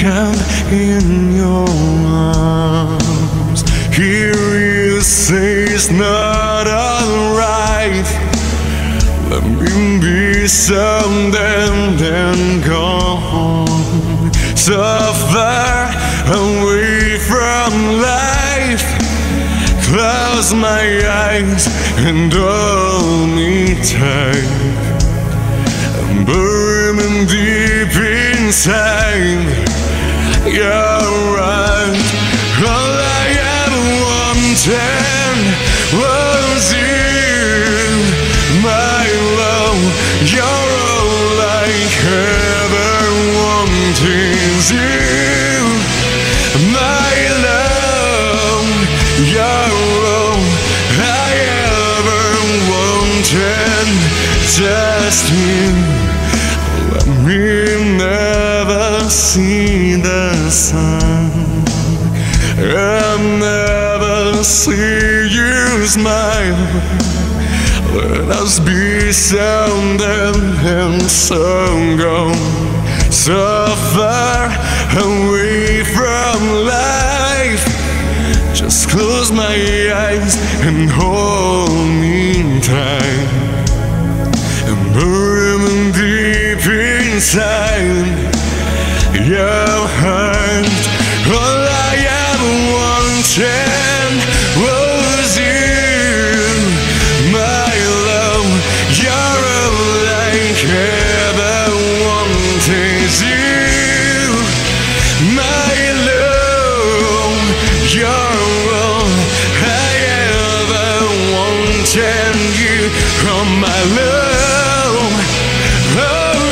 up in your arms. Hear you say it's not alright. Let me be something, then go home. So far away from life, close my eyes and hold me tight. I'm burning deep inside. You're right. All I ever wanted was you, my love. You're all I ever want is you, my love. You're all I ever wanted, just you. Let me never see the sun. I'll never see you smile. Let us be something and so gone, so far away from life. Just close my eyes and hold me tight. I'm burning deep inside your heart. All I ever wanted was you, my love. You're all I ever want is you, my love. You're all I ever wanted, you are my love. Oh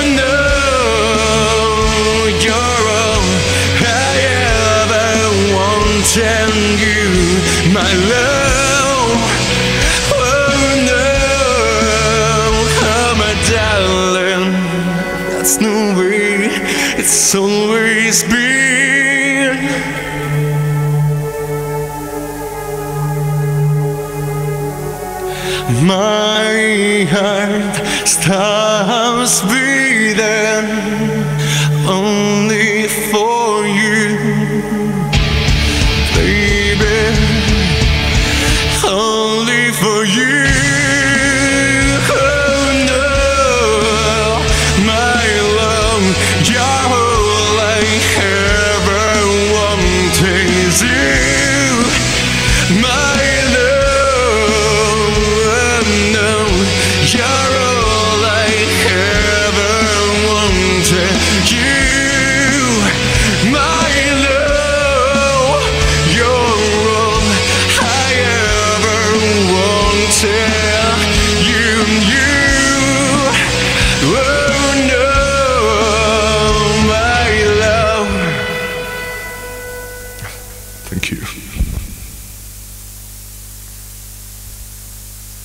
no, you're all I ever wanted, you, my love. Oh no, oh my darling, that's the way it's always been. My heart stops beating only for you, baby, only for you. Oh no, my love, you're all I ever want is you, my you're all I ever wanted, you, my love. You're all I ever wanted, you, oh no, my love. Thank you.